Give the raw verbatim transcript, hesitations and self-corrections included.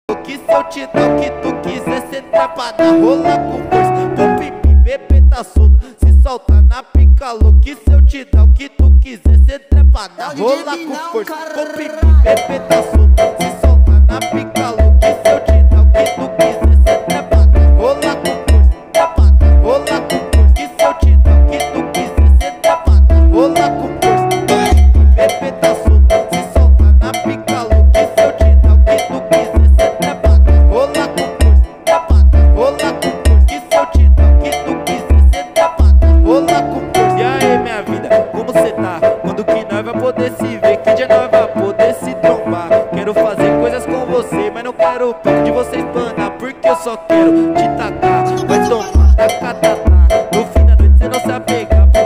que se eu te dar o que tu quiser, cê trepada, rola com força. Com pipi, bebê tá solto, se solta na pica louca. Que se eu te dar o que tu quiser, cê trepada, rola com força. Com pipi, bebê tá solto, se solta na pica louca. Que se eu te dar o que tu quiser, cê trepada, rola com força. Trepada, rola com força. Que se eu te dar o que tu quiser, cê trepada, rola com força. Com pipi, bebê tá solto, se solta na pica louca. Que se eu te dar o que tu quiser, cê trepada, rola com força. Trepada, rola com força. Que se eu te dar o que tu quiser, cê trepada, rola com força. E aí, minha vida, como cê tá? Quando que nós vai poder se ver?